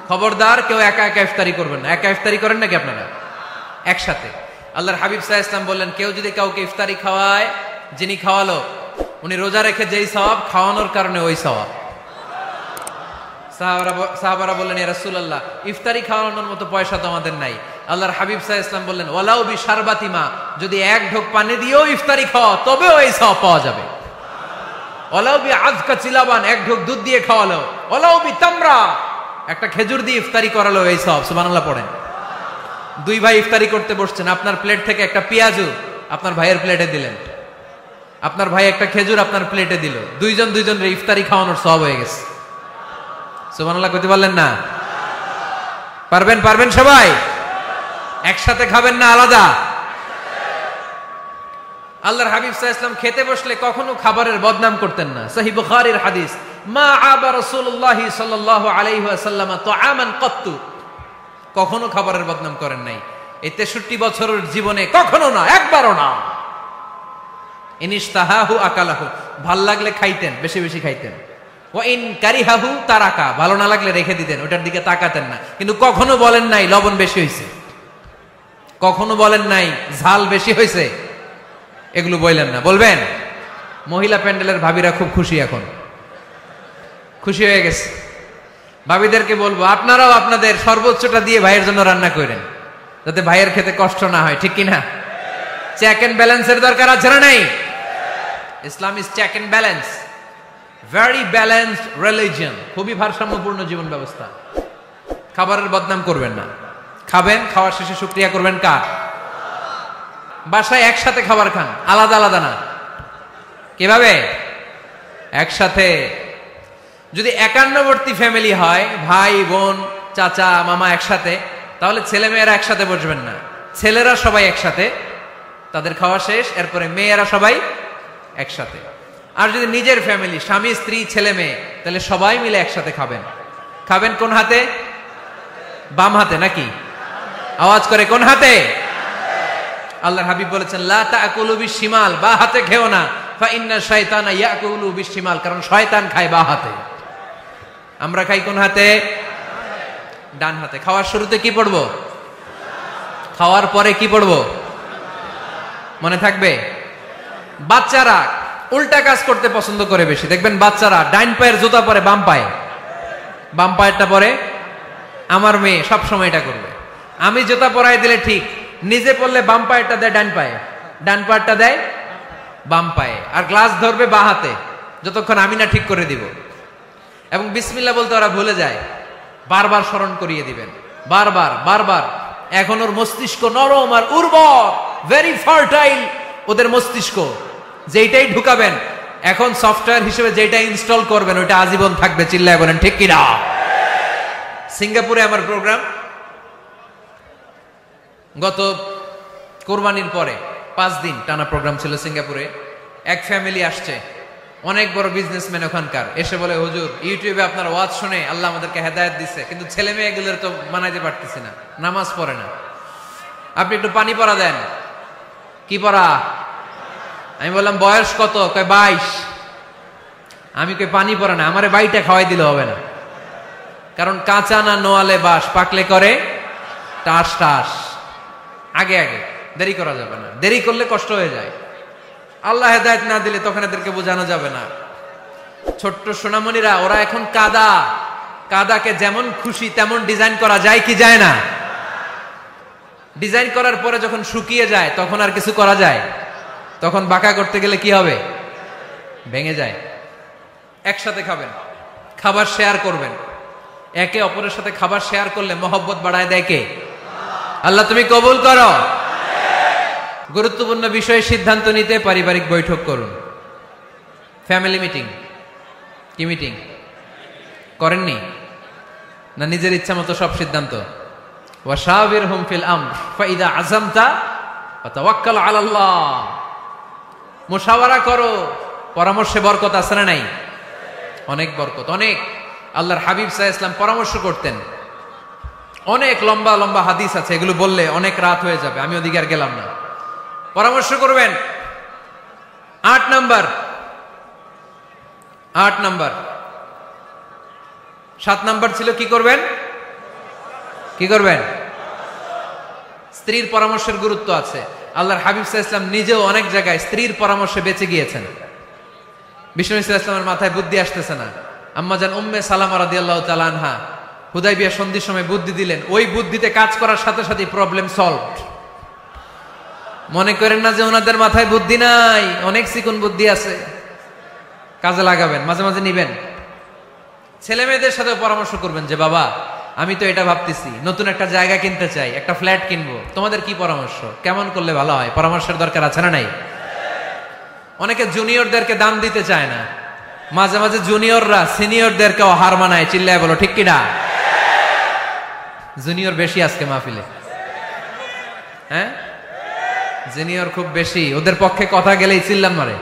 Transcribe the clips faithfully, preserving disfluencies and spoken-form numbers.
খবরদার কেউ একা একা ইফতারি করবেন না। একা ইফতারি করেন নাকি আপনারা? একসাথে। আল্লাহর হাবিব সাল্লাল্লাহু আলাইহি ওয়াসাল্লাম বললেন, কেউ যদি কাউকে ইফতারি খাওয়ায়, যিনি খাওয়ালো উনি রোজা রেখে যেই সওয়াব, খাওয়ানোর কারণে ওই সওয়াব। সাহাবারা সাহাবারা বললেন, ইয়া রাসূলুল্লাহ, ইফতারি খাওয়ানোর মতো পয়সা তো আমাদের নাই। আল্লাহর হাবিব সাল্লাল্লাহু আলাইহি ওয়াসাল্লাম বললেন, ওয়ালাউ বি শারবাতিমা, যদি এক ঢোক পানি দিয়েও ইফতারি খাওয়া তবেও এই সওয়াব পাওয়া যাবে। ওয়ালাউ বি আযকা চিলাবান, এক ঢোক দুধ দিয়ে খাওয়ালো। ওয়ালাউ বি তামরা, একটা খেজুর দিয়ে ইফতারি করালো, এই সওয়াব। সুবহানাল্লাহ পড়েন। দুই ভাই ইফতারি করতে বসছেন, আপনার প্লেট থেকে একটা পেঁয়াজু আপনার ভাইয়ের প্লেটে দিলেন, আপনার ভাই একটা খেজুর আপনার প্লেটে দিল, দুইজন দুইজনের ইফতারি খাওয়ানোর সওয়াব হয়ে গেছে। সুবহানাল্লাহ কইতে পারলেন না? পারবেন? পারবেন সবাই? একসাথে খাবেন না আলাদা? আল্লাহর হাবিব সাল্লাল্লাহু আলাইহি ওয়াসাল্লাম খেতে বসলে কখনো খাবারের বদনাম করতেন না। সহিহ বুখারীর হাদিস, মা আবা রাসূলুল্লাহ সাল্লাল্লাহু আলাইহি ওয়াসাল্লাম তুআমান কাত্তু, কখনো খাবারের বদনাম করেন নাই। এই তেষট্টি বছরের জীবনে কখনো না, একবারও না। ইনিশতাহাহু আকালাহু, ভাল লাগলে খাইতেন, বেশি বেশি খাইতেন। ওয়া ইন কারিহাহু তারাকা, ভালো না লাগলে রেখে দিতেন, ওটার দিকে তাকাতেন না। কিন্তু কখনো বলেন নাই লবণ বেশি হয়েছে, কখনো বলেন নাই ঝাল বেশি হয়েছে, এগুলো বললেন না। বলবেন? মহিলা প্যান্ডেলের ভাবিরা খুব খুশি, এখন খুশি হয়ে গেছে। ভাবিদেরকে বলবো, আপনারাও আপনাদের সর্বোচ্চটা দিয়ে ভাইয়ের জন্য রান্না করেন, যাতে ভাইয়ের খেতে কষ্ট না হয়, ঠিক কিনা? চেক এন্ড ব্যালেন্সের দরকার আছে না নাই? Islam is check and balance, very balanced religion, খুবই ভারসাম্যপূর্ণ জীবন ব্যবস্থা। খাবারের বদনাম করবেন না, খাবেন, খাওয়ার শেষে শুকরিয়া করবেন কার? বাসায় একসাথে খাবার খান, আলাদা আলাদা না। কিভাবে? একসাথে। যদি একান্নবর্তী ফ্যামিলি হয়, ভাই বোন চাচা মামা একসাথে, তাহলে ছেলে মেয়েরা একসাথে বসবেন না। ছেলেরা সবাই একসাথে, তাদের খাওয়া শেষ, এরপরে মেয়েরা সবাই একসাথে। আর যদি নিজের ফ্যামিলি, স্বামী স্ত্রী ছেলে মেয়ে, তাহলে সবাই মিলে একসাথে খাবেন। খাবেন কোন হাতে? বাম হাতে নাকি? আওয়াজ করে কোন হাতে? আল্লাহর হাবিব বলেছেন, লা তাকুলু বিশিমাল, বা হাতে খেও না, ফা ইন্না শাইতানা ইয়াকুলু বিশিমাল, কারণ শয়তান খায় বা হাতে। আমরা খাই কোন হাতে? ডান হাতে। খাওয়ার শুরুতে কি পড়বো? খাওয়ার পরে কি পড়বো? মনে থাকবে? বাচ্চারা উল্টা কাজ করতে পছন্দ করে বেশি। দেখবেন বাচ্চারা ডাইন পায়ের জুতা পরে বাম পায়ে, বাম পায়েরটা পরে। আমার মেয়ে সব সময় এটা করবে। আমি জুতা পরাই দিলে ঠিক, নিজে পড়লে বাম পায়েরটা দেয় ডান পায়ে, ডান পায়েরটা দেয় বাম পায়ে, আর গ্লাস ধরবে বা হাতে, যতক্ষণ আমি না ঠিক করে দিব। এবং বিসমিল্লাহ বলতে ওরা ভুলে যায়, বারবার স্মরণ করিয়ে দিবেন, বারবার বারবার। এখন ওর মস্তিষ্ক নরম আর উর্বর, ভেরি ফার্টাইল ওদের মস্তিষ্ক। যেইটাই ঢুকাবেন, এখন সফটওয়্যার হিসেবে যেটা ইনস্টল করবেন ওইটা আজীবন থাকবে। চিল্লায় বলেন ঠিক কিনা? সিঙ্গাপুরে আমার প্রোগ্রাম, গত কোরবানির পরে পাঁচ দিন টানা প্রোগ্রাম ছিল সিঙ্গাপুরে। এক ফ্যামিলি আসছে, অনেক বড় বিজনেসম্যান ওখানকার, এসে বলে, হুজুর ইউটিউবে আপনার ওয়াজ শুনে আল্লাহ আমাদেরকে হেদায়েত দিচ্ছে, কিন্তু ছেলে মেয়ে এগুলোর তো মানাইতে পারতেছি না, নামাজ পড়ে না, আপনি একটু পানি পড়া দেন। কি পড়া? আমি বললাম বয়স কত? কয় বাইশ। আমি কই পানি পড়া না, আমারে বাইটা খাওয়াই দিলে হবে না, কারণ কাঁচা না নোয়ালে বাস, পাকলে করে টাস টাস। আগে আগে দেরি করা যাবে না, দেরি করলে কষ্ট হয়ে যায়। আল্লাহ হেদায়েত না দিলে তখন এদেরকে বোঝানো যাবে না। ছোট্ট সোনামণিরা, ওরা এখন কাদা, কাদাকে যেমন খুশি তেমন ডিজাইন করা যায় কি যায় না? ডিজাইন করার পরে যখন শুকিয়ে যায় তখন আর কিছু করা যায়? তখন বাঁকা করতে গেলে কি হবে? ভেঙে যায়। একসাথে খাবেন, খাবার শেয়ার করবেন। একে অপরের সাথে খাবার শেয়ার করলে মহব্বত বাড়ায় দেয় কে? আল্লাহ তুমি কবুল করো। গুরুত্বপূর্ণ বিষয়ে সিদ্ধান্ত নিতে পারিবারিক বৈঠক করুন। Family meeting. কি মিটিং করেননি? না নিজের ইচ্ছা মতো সব সিদ্ধান্ত? ওয়াশাবিরহুম ফিল আমর ফাইদা আযামতা ফাতাওয়াক্কাল আলাল্লাহ। মুশাওয়ারা করো, পরামর্শে বরকত আছে না নাই? অনেক বরকত, অনেক। আল্লাহর হাবিব সাল্লাল্লাহু আলাইহি ওয়াসাল্লাম পরামর্শ করতেন। অনেক লম্বা লম্বা হাদিস আছে, এগুলো বললে অনেক রাত হয়ে যাবে, আমি ওদিকে আর গেলাম না। পরামর্শ করবেন। আট নাম্বার, আট নাম্বার, সাত নাম্বার ছিল কি করবেন? কি করবেন? স্ত্রীর পরামর্শের গুরুত্ব আছে। আল্লাহর হাবিব সাল্লাল্লাহু আলাইহি ওয়াসাল্লাম নিজেও অনেক জায়গায় স্ত্রীর পরামর্শে বেঁচে গিয়েছেন। বিষ্ণু সাল্লাল্লাহু আলাইহি ওয়াসাল্লামের মাথায় বুদ্ধি আসতেছে না, আম্মাজান উম্মে সালামা রাদিয়াল্লাহু তাআলা আনহা হুদাইবিয়া সন্ধির সময় বুদ্ধি দিলেন, ওই বুদ্ধিতে কাজ করার সাথে সাথে প্রবলেম সলভড। মনে করেন না যে ওনাদের মাথায় বুদ্ধি নাই, অনেক চিকন বুদ্ধি আছে, কাজে লাগাবেন, মাঝে মাঝে নিবেন। ছেলে মেয়েদের সাথে পরামর্শ করবেন যে বাবা আমি তো এটা ভাবতেছি, নতুন একটা জায়গা কিনতে চাই, একটা ফ্ল্যাট কিনবো, তোমাদের কি পরামর্শ, কেমন করলে ভালো হয়? পরামর্শের দরকার আছে না নাই? অনেকে জুনিয়রদেরকে দাম দিতে চায় না, মাঝে মাঝে জুনিয়ররা সিনিয়রদেরকেও হার মানায়, চিল্লায় বলো ঠিক কিনা? জুনিয়র বেশি আজকে মাহফিলে, হ্যাঁ জুনিয়র খুব বেশি, ওদের পক্ষে কথা গেলেই চিল্লান মারে।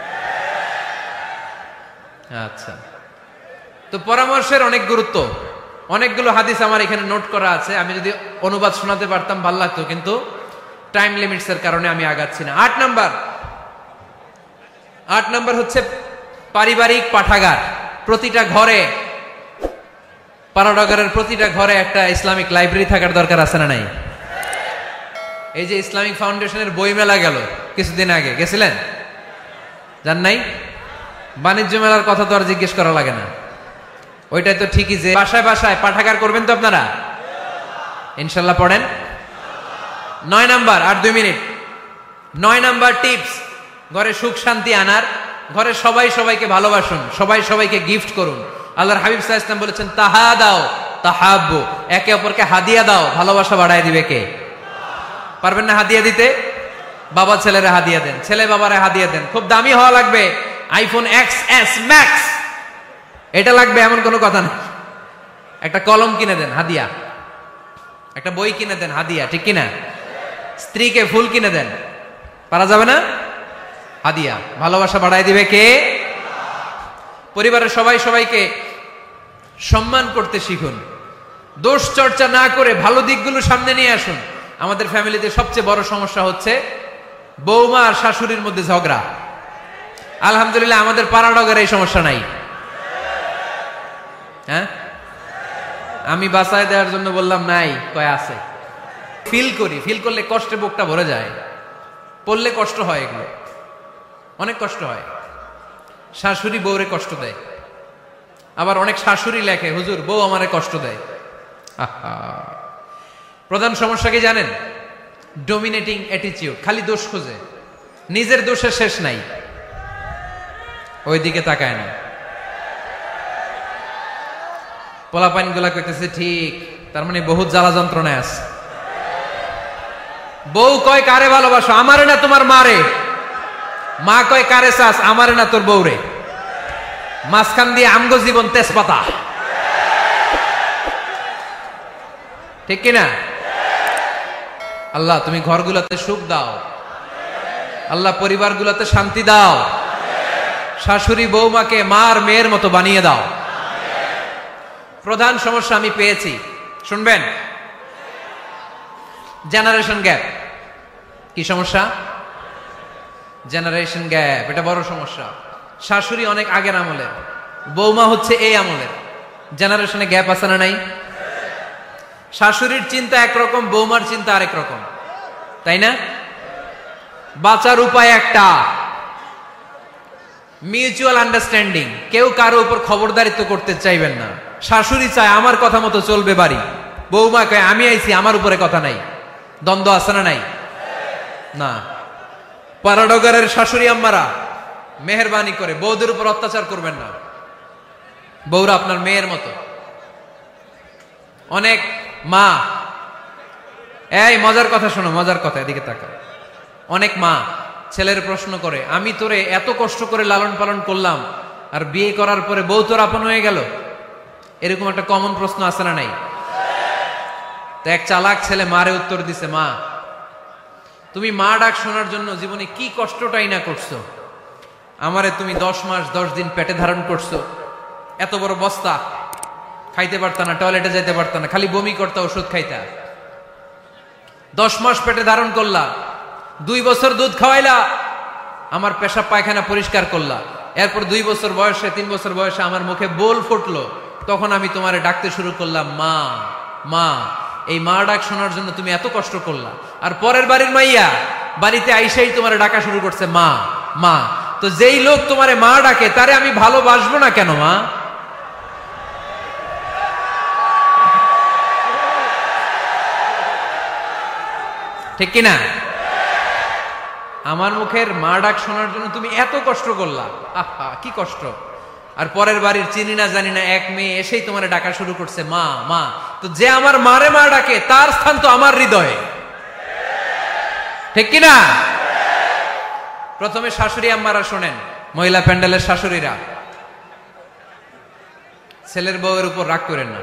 আচ্ছা, তো পরামর্শের অনেক গুরুত্ব। অনেকগুলো হাদিস আমার এখানে নোট করা আছে, আমি যদি অনুবাদ শোনাতে পারতাম ভালো লাগতো, কিন্তু টাইম লিমিটস এর কারণে আমি আগাচ্ছি না। আট নাম্বার আট নাম্বার হচ্ছে পারিবারিক পাঠাগার। প্রতিটা ঘরে, পাড়াডাগারের প্রতিটা ঘরে একটা ইসলামিক লাইব্রেরি থাকার দরকার আছে না নাই? এই যে ইসলামিক ফাউন্ডেশনের বই মেলা গেল কিছুদিন আগে, গেছিলেন? জান নাই? বাণিজ্য মেলার কথা তো আর জিজ্ঞেস করা লাগে না, ওইটাই তো ঠিকই যে বাসায় বাসায় পাঠাগার করবেন তো আপনারা, ইনশাল্লাহ পড়েন। নয় নাম্বার, আর দুই মিনিট। নয় নাম্বার টিপস, ঘরে সুখ শান্তি আনার, ঘরে সবাই সবাইকে ভালোবাসুন, সবাই সবাইকে গিফট করুন। আল্লাহর হাবিব সাল্লাল্লাহু আলাইহি ওয়াসাল্লাম বলেছেন তাহা দাও তাহাব্বু, একে অপরকে হাদিয়া দাও, ভালোবাসা বাড়ায় দিবে কে? পারবেন না হাদিয়া দিতে? বাবা ছেলেরা হাদিয়া দেন, ছেলে বাবারা হাদিয়া দেন। খুব দামি হওয়া লাগবে, আইফোন এক্স এস ম্যাক্স এটা লাগবে এমন কোনো কথা নেই। একটা কলম কিনে দেন হাদিয়া, একটা বই কিনে দেন হাদিয়া, ঠিক কিনা? স্ত্রীকে ফুল কিনে দেন, পারা যাবে না? হাদিয়া। ভালোবাসা বাড়ায় দিবে কে? পরিবারের সবাই সবাইকে সম্মান করতে শিখুন, দোষ চর্চা না করে ভালো দিকগুলো সামনে নিয়ে আসুন। আমাদের ফ্যামিলিতে সবচেয়ে বড় সমস্যা হচ্ছে বৌমা আর শাশুড়ির মধ্যে ঝগড়া। আলহামদুলিল্লাহ আমাদের পাড়াডাগার এই সমস্যা নাই। হ্যাঁ, আমি বাঁচায় দেওয়ার জন্য বললাম নাই, কয় আছে। ফিল করি, ফিল করলে কষ্টে বুকটা ভরে যায়, পড়লে কষ্ট হয়, এগুলো অনেক কষ্ট হয়। শাশুড়ি বউরে কষ্ট দেয়, আবার অনেক শাশুড়ি লেখে হুজুর বউ আমারে কষ্ট দেয়। প্রধান সমস্যা কি জানেন? ডমিনেটিং অ্যাটিটিউড, খালি দোষ খোঁজে, নিজের দোষের শেষ নাই, ওইদিকে তাকায় না। পোলাপাইন গুলা কইতেছে ঠিক, তার মানে বহুত জ্বালা যন্ত্রণায় আছে। বউ কয় কারে ভালোবাসো? আমারে না তোমার মারে। মা কয় কারে চাস? আমারে না তোর বউরে। মাঝখান দিয়ে আমগো জীবন তেজপাতা, ঠিক কিনা? আল্লাহ তুমি ঘরগুলোতে সুখ দাও, আল্লাহ পরিবারগুলোতে শান্তি দাও, শাশুড়ি বৌমাকে মার মেয়ের মতো বানিয়ে দাও। প্রধান সমস্যা আমি পেয়েছি, শুনবেন? Generation gap. কি সমস্যা? জেনারেশন গ্যাপ, এটা বড় সমস্যা। শাশুড়ি অনেক আগের আমলের, বৌমা হচ্ছে এই আমলের। জেনারেশনে গ্যাপ আছে না নাই? শাশুড়ির চিন্তা একরকম, বৌমার চিন্তা আরেক রকম, তাই না? বাঁচার উপায় একটা, মিউচুয়াল আন্ডারস্ট্যান্ডিং। কেউ কারো উপর খবরদারিত্ব করতে চাইবেন না। শাশুড়ি চায় আমার কথা মতো চলবে বাড়ি, বৌমা কয় আমি আইছি আমার উপরে কথা নাই। দ্বন্দ্ব আছে না নাই? না। পাড়াডাগারের শাশুড়ি আম্মারা মেহেরবানি করে বউদের উপর অত্যাচার করবেন না। বউরা আপনার মেয়ের মতো। অনেক মা, এই মজার কথা শোনো, মজার কথা, এদিকে তাকাও। অনেক মা ছেলের প্রশ্ন করে আমি তোরে এত কষ্ট করে লালন পালন করলাম, আর বিয়ে করার পরে বউ তোর আপন হয়ে গেল। এরকম একটা কমন প্রশ্ন আছে না নাই? তো এক চালাক ছেলে মারে উত্তর দিছে, মা তুমি মা ডাক শোনার জন্য জীবনে কি কষ্টটাই না করছো। আমারে তুমি দশ মাস দশ দিন পেটে ধারণ করছো, এত বড় বস্তা, খাইতে পারতা না, টয়লেটে যাইতে পারতা না, খালি বমি করতা, ওষুধ খাইতা। দশ মাস পেটে ধারণ করলা, দুই বছর দুধ খাওয়াইলা, আমার পেশাব পায়খানা পরিষ্কার করলা। এরপর দুই বছর বয়সে, তিন বছর বয়সে আমার মুখে বোল ফুটলো, তখন আমি তোমারে ডাকতে শুরু করলাম মা মা। এই মা ডাক শোনার জন্য তুমি এত কষ্ট করলা, আর পরের বাড়ির মাইয়া বাড়িতে আইসাই তোমার ডাকা শুরু করছে মা মা। তো যেই লোক তোমারে মা ডাকে তারে আমি ভালোবাসবো না কেন মা? ঠিক কিনা? আমার মুখের মা ডাক শোনার জন্য তুমি এত কষ্ট করলা, আহা কি কষ্ট। আর পরের বাড়ির চিনি না জানি না এক মেয়ে এসেই তোমার ডাকা শুরু করছে মা মা। তো যে আমার মারে মা ডাকে তার স্থান তো আমার হৃদয়ে, ঠিক কিনা? প্রথমে শাশুড়ি আম্মারা শোনেন, মহিলা প্যান্ডেলের শাশুড়িরা, ছেলের বউয়ের উপর রাগ করেন না।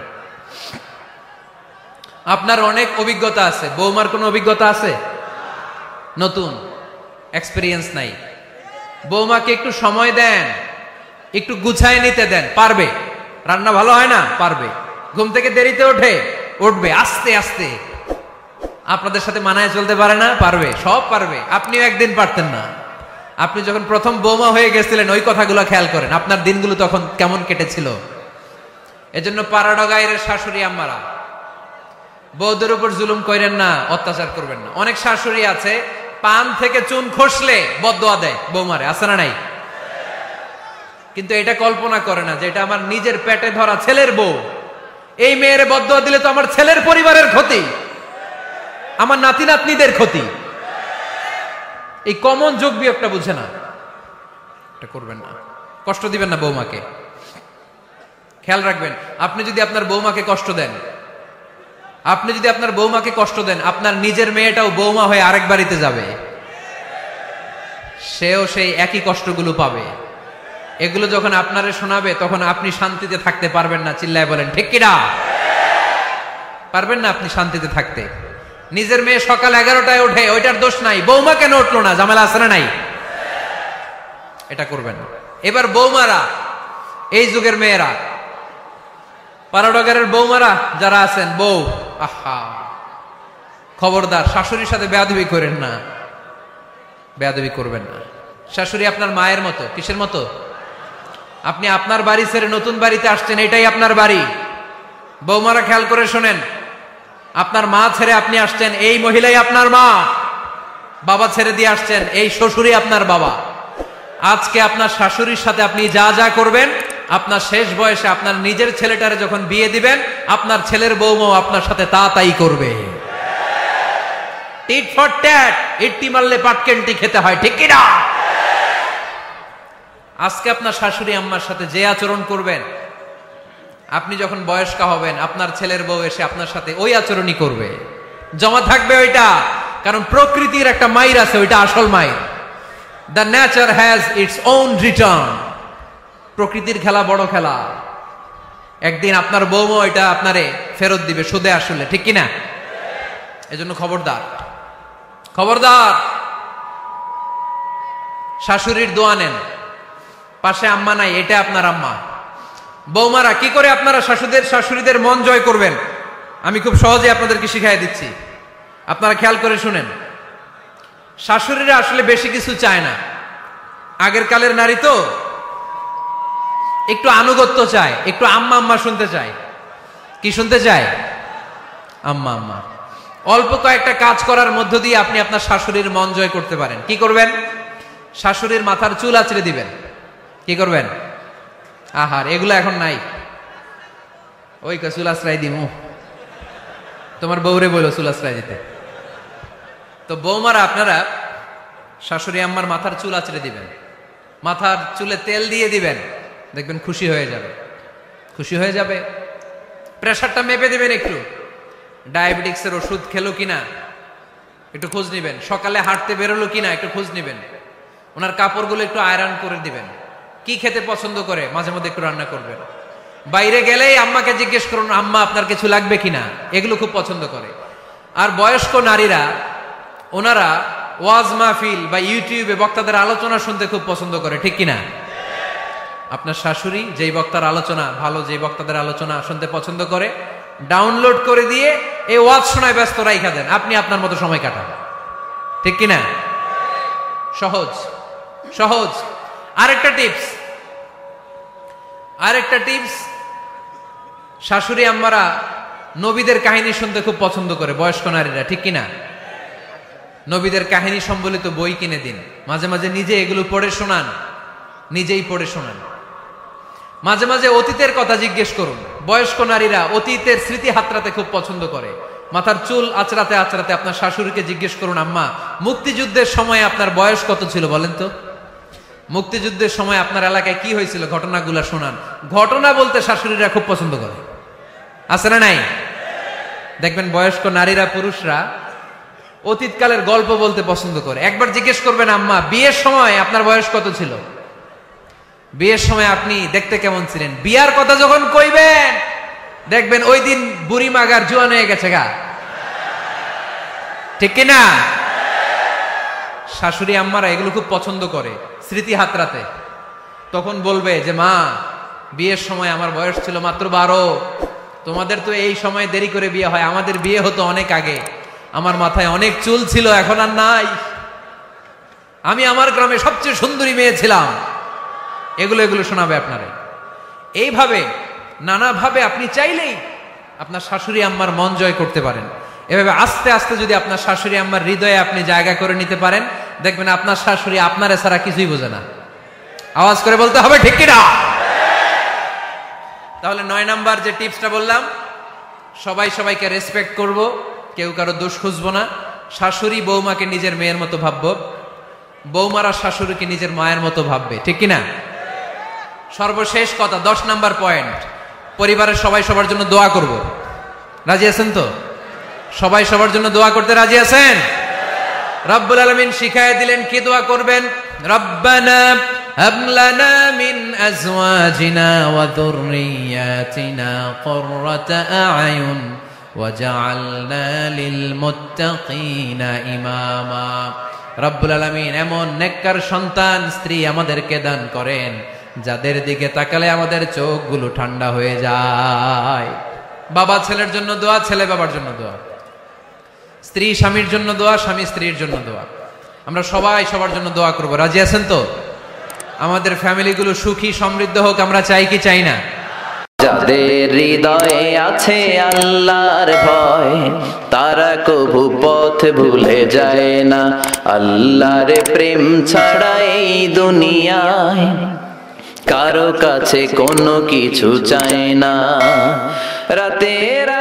আপনার অনেক অভিজ্ঞতা আছে, বৌমার কোনো অভিজ্ঞতা আছে? নতুন এক্সপেরিয়েন্স নাই। বৌমাকে একটু সময় দেন, একটু গুছায় নিতে দেন, পারবে। রান্না ভালো হয় না, পারবে। ঘুম থেকে দেরিতে ওঠে, উঠবে আস্তে আস্তে। আপনাদের সাথে মানায় চলতে পারে না, পারবে, সব পারবে। আপনিও একদিন পারতেন না। আপনি যখন প্রথম বৌমা হয়ে গেছিলেন ওই কথাগুলো খেয়াল করেন, আপনার দিনগুলো তখন কেমন কেটেছিল। এজন্য পাড়াডগাইয়ের শাশুড়ি আম্মারা, বউদের উপর জুলুম করেন না, অত্যাচার করবেন না। অনেক শাশুড়ি আছে পান থেকে চুন খসলে বদদোয়া দেয় বৌমারে, আছে না নাই? কিন্তু এটা কল্পনা করে না যে এটা আমার নিজের পেটে ধরা ছেলের বউ, এই মেয়ের বদদোয়া দিলে তো আমার ছেলের পরিবারের ক্ষতি, আমার নাতি নাতনিদের ক্ষতি। এই কমন যোগ বিয়োগটা বুঝে না, এটা করবেন না। কষ্ট দিবেন না বৌমাকে, খেয়াল রাখবেন। আপনি যদি আপনার বৌমাকে কষ্ট দেন, আপনি যদি আপনার বৌমাকে কষ্ট দেন, আপনার নিজের মেয়েটাও বৌমা হয়ে আরেক বাড়িতে যাবে, সেও সেই একই কষ্টগুলো পাবে। এগুলো যখন আপনারে শোনাবে তখন আপনি শান্তিতে থাকতে পারবেন না। চিল্লায় বলেন ঠিক কিনা? পারবেন না আপনি শান্তিতে থাকতে। নিজের মেয়ে সকাল এগারোটায় ওঠে, ওইটার দোষ নাই, বৌমা কেন উঠলো না, ঝামেলা আছে না নাই? এটা করবেন না। এবার বৌমারা, এই যুগের মেয়েরা, পাড়াডগারের বৌমারা যারা আছেন, বউ, আহা খবরদার শাশুড়ির সাথে বেয়াদবি করেন না, বেয়াদবি করবেন না। শাশুড়ি আপনার মায়ের মতো। কিসের মতো? আপনি আপনার বাড়ি ছেড়ে নতুন বাড়িতে আসছেন, এটাই আপনার বাড়ি। বৌমারা খেয়াল করে শোনেন, আপনার মা ছেড়ে আপনি আসছেন, এই মহিলাই আপনার মা। বাবা ছেড়ে দিয়ে আসছেন, এই শ্বশুরই আপনার বাবা। আজকে আপনার শাশুড়ির সাথে আপনি যা যা করবেন, আপনার শেষ বয়সে আপনার নিজের ছেলেটারে যখন বিয়ে দিবেন, আপনার ছেলের বৌমাও আপনার সাথে তা তাই করবে। টিট ফর ট্যাট, ইট্টি মারলে পাটকেনটি খেতে হয়, ঠিক কিনা? আজকে আপনার শাশুড়ি আম্মার সাথে যে আচরণ করবেন, আপনি যখন বয়স্ক হবেন আপনার ছেলের বউ এসে আপনার সাথে ওই আচরণই করবে, জমা থাকবে ওইটা। কারণ প্রকৃতির একটা মাইর আছে, ওইটা আসল মাইর। The nature has its own return. প্রকৃতির খেলা বড় খেলা, একদিন আপনার বউমা এটা আপনারে ফেরত দিবে সুদে আসলে, ঠিক কিনা? এজন্য খবরদার, খবরদার। শাশুড়ির দোয়া নেন, পাশে আম্মা নাই, এটা আপনার আম্মা। বৌমারা কি করে আপনারা শাশুদের শাশুড়িদের মন জয় করবেন, আমি খুব সহজে আপনাদেরকে শিখাই দিচ্ছি। আপনারা খেয়াল করে শুনেন। শাশুড়িরা আসলে বেশি কিছু চায় না। আগের কালের নারী তো একটু আনুগত্য চায়, একটু আম্মা আম্মা শুনতে চায়। কি শুনতে চায়? আম্মা আম্মা। অল্প কয়েকটা কাজ করার মধ্য দিয়ে আপনি আপনার শাশুড়ির মন জয় করতে পারেন। কি করবেন? শাশুড়ির মাথার চুল আঁচড়ে দিবেন। কি করবেন? আহার, এগুলো এখন নাই। ওই চুল আশ্রয় দিমু, তোমার বউরে বলো চুল আশ্রয় দিতে। তো বৌমারা আপনারা শাশুড়ি আম্মার মাথার চুল আঁচড়ে দিবেন, মাথার চুলে তেল দিয়ে দিবেন, দেখবেন খুশি হয়ে যাবে, খুশি হয়ে যাবে। প্রেশারটা মেপে দিবেন, একটু ডায়াবেটিক্সের ওষুধ খেলো কিনা একটু খোঁজ নিবেন, সকালে হাঁটতে বেরোলো কিনা একটু খোঁজ নিবেন, ওনার কাপড়গুলো একটু আয়রন করে দিবেন, কি খেতে পছন্দ করে মাঝে মধ্যে একটু রান্না করবেন। বাইরে গেলেই আম্মাকে জিজ্ঞেস করুন আম্মা আপনার কিছু লাগবে কিনা, এগুলো খুব পছন্দ করে। আর বয়স্ক নারীরা, ওনারা ওয়াজ মাহফিল বা ইউটিউবে বক্তাদের আলোচনা শুনতে খুব পছন্দ করে, ঠিক কিনা? আপনার শাশুড়ি যেই বক্তার আলোচনা ভালো, যেই বক্তাদের আলোচনা শুনতে পছন্দ করে, ডাউনলোড করে দিয়ে এই ওয়াজ শোনায় ব্যস্ত রাইখা দেন, আপনি আপনার মতো সময় কাটান, ঠিক কিনা? সহজ সহজ। আরেকটা টিপস, আরেকটা টিপস, শাশুড়ি আম্মারা নবীদের কাহিনী শুনতে খুব পছন্দ করে বয়স্ক নারীরা, ঠিক কিনা? নবীদের কাহিনী সম্বলিত বই কিনে দিন, মাঝে মাঝে নিজে এগুলো পড়ে শোনান, নিজেই পড়ে শোনান। মাঝে মাঝে অতীতের কথা জিজ্ঞেস করুন। বয়স্ক নারীরা অতীতের স্মৃতি হাতড়াতে খুব পছন্দ করে। মাথার চুল আঁচড়াতে আঁচড়াতে আপনার শাশুড়িকে জিজ্ঞেস করুন, আম্মা মুক্তিযুদ্ধের সময় আপনার বয়স কত ছিল বলেন তো? মুক্তিযুদ্ধের সময় আপনার এলাকায় কি হয়েছিল ঘটনাগুলো শোনান। ঘটনা বলতে শাশুড়িরা খুব পছন্দ করে, আছে না নাই? দেখবেন বয়স্ক নারীরা, পুরুষরা অতীতকালের গল্প বলতে পছন্দ করে। একবার জিজ্ঞেস করবেন, আম্মা বিয়ের সময় আপনার বয়স কত ছিল? বিয়ের সময় আপনি দেখতে কেমন ছিলেন? বিয়ার কথা যখন কইবেন দেখবেন ওই দিন বুড়ি মাগার জোয়ান হয়ে গেছে গা, ঠিক কিনা? শাশুড়ি আম্মারা এগুলো খুব পছন্দ করে স্মৃতি হাতড়াতে। তখন বলবে যে মা বিয়ের সময় আমার বয়স ছিল মাত্র বারো, তোমাদের তো এই সময় দেরি করে বিয়ে হয়, আমাদের বিয়ে হতো অনেক আগে, আমার মাথায় অনেক চুল ছিল এখন আর নাই, আমি আমার গ্রামে সবচেয়ে সুন্দরী মেয়ে ছিলাম। এগুলো এগুলো শোনাবে আপনারে। এইভাবে নানাভাবে আপনি চাইলেই আপনার শাশুড়ি আম্মার মন জয় করতে পারেন। এভাবে আস্তে আস্তে যদি আপনার শাশুড়ি আম্মার হৃদয়ে আপনি জায়গা করে নিতে পারেন, দেখবেন আপনার শাশুড়ি আপনার ছাড়া কিছুই বোঝে না। আওয়াজ করে বলতে হবে ঠিক কিনা? তাহলে নয় নাম্বার যে টিপসটা বললাম, সবাই সবাইকে রেসপেক্ট করব, কেউ কারো দোষ খুঁজবো না। শাশুড়ি বৌমাকে নিজের মেয়ের মতো ভাববো, বৌমারা শাশুড়িকে নিজের মায়ের মতো ভাববে, ঠিক কিনা? সর্বশেষ কথা, দশ নাম্বার পয়েন্ট, পরিবারের সবাই সবার জন্য দোয়া করব। রাজি আছেন তো? সবাই সবার জন্য দোয়া করতে রাজি আছেন? রব্বুল আলামিন শিখায় দিলেন কি দোয়া করবেন। রব্বানা হাব লানা মিন আজওয়াজিনা ওয়া যুররিয়াতিনা কুররাতা আ'য়ুন ওয়াজআলনা লিল মুত্তাকিনা ইমামা। রব্বুল আলামিন এমন নেককার সন্তান স্ত্রী আমাদেরকে দান করেন যাদের দিকে তাকালে আমাদের চোখগুলো ঠান্ডা হয়ে যায়। বাবা ছেলের জন্য দোয়া, ছেলে বাবার জন্য দোয়া, স্ত্রী স্বামীর জন্য দোয়া, স্বামী স্ত্রীর জন্য দোয়া। আমরা সবাই সবার জন্য দোয়া করব। রাজি আছেন তো? আমাদের ফ্যামিলিগুলো সুখী সমৃদ্ধ হোক, আমরা চাই কি চাই না? যাদের হৃদয়ে আছে আল্লাহর ভয়, তারা কভু পথ ভুলে যায় না। আল্লাহর প্রেম ছাড়া এই দুনিয়ায় কারো কাছে কোনো কিছু চায় না। রাতের